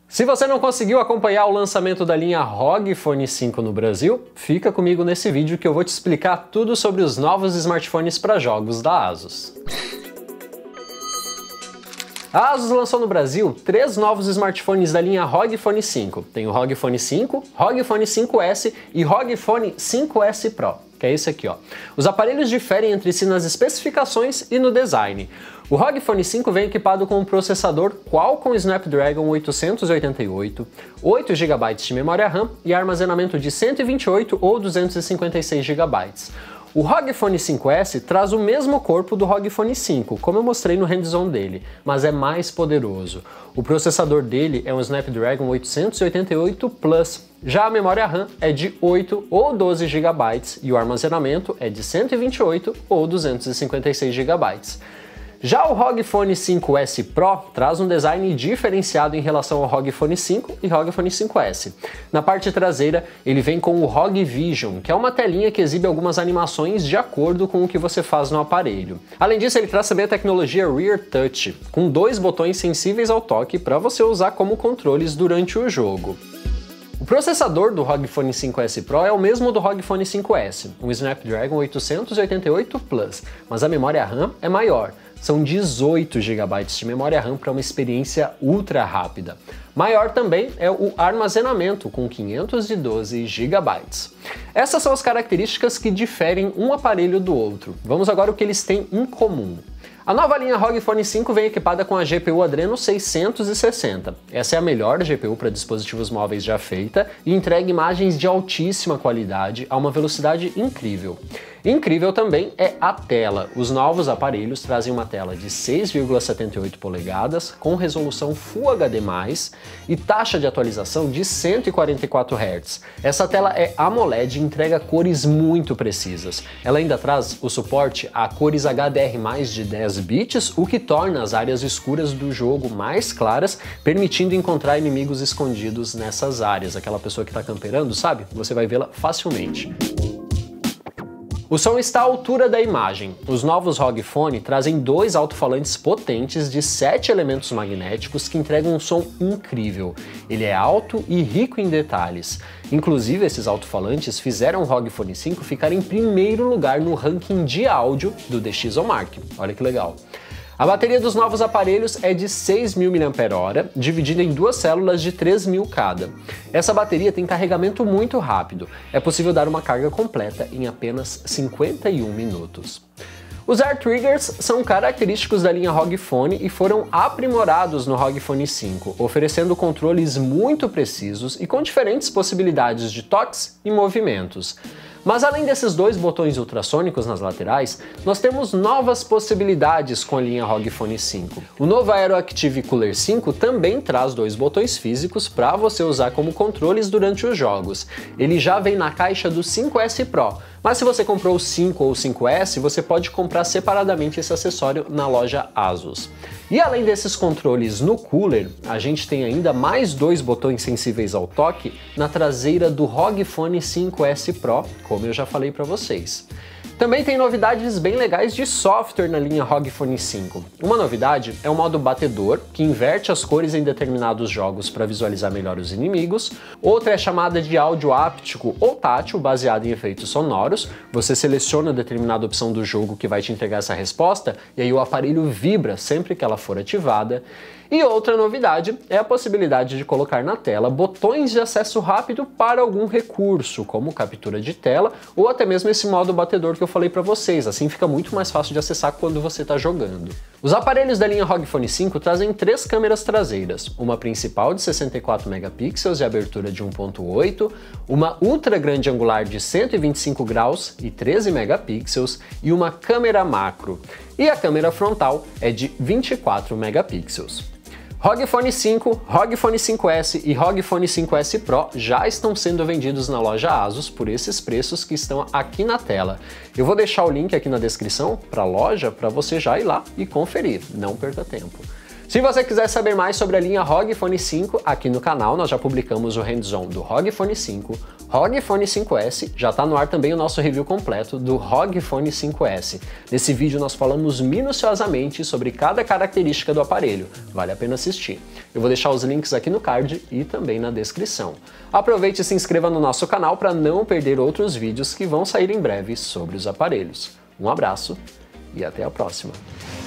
Se você não conseguiu acompanhar o lançamento da linha ROG Phone 5 no Brasil, fica comigo nesse vídeo que eu vou te explicar tudo sobre os novos smartphones para jogos da ASUS. A ASUS lançou no Brasil 3 novos smartphones da linha ROG Phone 5. Tem o ROG Phone 5, ROG Phone 5S e ROG Phone 5S Pro, que é esse aqui, ó. Os aparelhos diferem entre si nas especificações e no design. O ROG Phone 5 vem equipado com um processador Qualcomm Snapdragon 888, 8 GB de memória RAM e armazenamento de 128 ou 256 GB. O ROG Phone 5S traz o mesmo corpo do ROG Phone 5, como eu mostrei no hands-on dele, mas é mais poderoso. O processador dele é um Snapdragon 888 Plus, já a memória RAM é de 8 ou 12 GB e o armazenamento é de 128 ou 256 GB. Já o ROG Phone 5S Pro traz um design diferenciado em relação ao ROG Phone 5 e ROG Phone 5S. Na parte traseira, ele vem com o ROG Vision, que é uma telinha que exibe algumas animações de acordo com o que você faz no aparelho. Além disso, ele traz também a tecnologia Rear Touch, com 2 botões sensíveis ao toque para você usar como controles durante o jogo. O processador do ROG Phone 5S Pro é o mesmo do ROG Phone 5S, um Snapdragon 888 Plus, mas a memória RAM é maior. São 18 GB de memória RAM para uma experiência ultra rápida. Maior também é o armazenamento, com 512 GB. Essas são as características que diferem um aparelho do outro. Vamos agora ao que eles têm em comum. A nova linha ROG Phone 5 vem equipada com a GPU Adreno 660. Essa é a melhor GPU para dispositivos móveis já feita e entrega imagens de altíssima qualidade a uma velocidade incrível. Incrível também é a tela. Os novos aparelhos trazem uma tela de 6,78 polegadas com resolução Full HD+, e taxa de atualização de 144 Hz. Essa tela é AMOLED e entrega cores muito precisas. Ela ainda traz o suporte a cores HDR+, de 10 bits, o que torna as áreas escuras do jogo mais claras, permitindo encontrar inimigos escondidos nessas áreas. Aquela pessoa que está camperando, sabe? Você vai vê-la facilmente. O som está à altura da imagem. Os novos ROG Phone trazem 2 alto-falantes potentes de 7 elementos magnéticos que entregam um som incrível. Ele é alto e rico em detalhes. Inclusive, esses alto-falantes fizeram o ROG Phone 5 ficar em primeiro lugar no ranking de áudio do DxOMark. Olha que legal. A bateria dos novos aparelhos é de 6.000 mAh, dividida em 2 células de 3.000 cada. Essa bateria tem carregamento muito rápido. É possível dar uma carga completa em apenas 51 minutos. Os Air Triggers são característicos da linha ROG Phone e foram aprimorados no ROG Phone 5, oferecendo controles muito precisos e com diferentes possibilidades de toques e movimentos. Mas além desses 2 botões ultrassônicos nas laterais, nós temos novas possibilidades com a linha ROG Phone 5. O novo Aero Active Cooler 5 também traz 2 botões físicos para você usar como controles durante os jogos. Ele já vem na caixa do 5S Pro, mas se você comprou o 5 ou o 5S, você pode comprar separadamente esse acessório na loja ASUS. E além desses controles no cooler, a gente tem ainda mais 2 botões sensíveis ao toque na traseira do ROG Phone 5S Pro, como eu já falei para vocês. Também tem novidades bem legais de software na linha ROG Phone 5. Uma novidade é o modo batedor, que inverte as cores em determinados jogos para visualizar melhor os inimigos. Outra é chamada de áudio áptico ou tátil, baseado em efeitos sonoros. Você seleciona determinada opção do jogo que vai te entregar essa resposta, e aí o aparelho vibra sempre que ela for ativada. E outra novidade é a possibilidade de colocar na tela botões de acesso rápido para algum recurso, como captura de tela ou até mesmo esse modo batedor que eu falei para vocês, assim fica muito mais fácil de acessar quando você está jogando. Os aparelhos da linha ROG Phone 5 trazem 3 câmeras traseiras, uma principal de 64 megapixels e abertura de 1.8, uma ultra grande angular de 125 graus e 13 megapixels e uma câmera macro. E a câmera frontal é de 24 megapixels. ROG Phone 5, ROG Phone 5S e ROG Phone 5S Pro já estão sendo vendidos na loja ASUS por esses preços que estão aqui na tela. Eu vou deixar o link aqui na descrição para a loja para você já ir lá e conferir, não perca tempo. Se você quiser saber mais sobre a linha ROG Phone 5, aqui no canal nós já publicamos o hands-on do ROG Phone 5, ROG Phone 5S, já está no ar também o nosso review completo do ROG Phone 5S. Nesse vídeo nós falamos minuciosamente sobre cada característica do aparelho, vale a pena assistir. Eu vou deixar os links aqui no card e também na descrição. Aproveite e se inscreva no nosso canal para não perder outros vídeos que vão sair em breve sobre os aparelhos. Um abraço e até a próxima!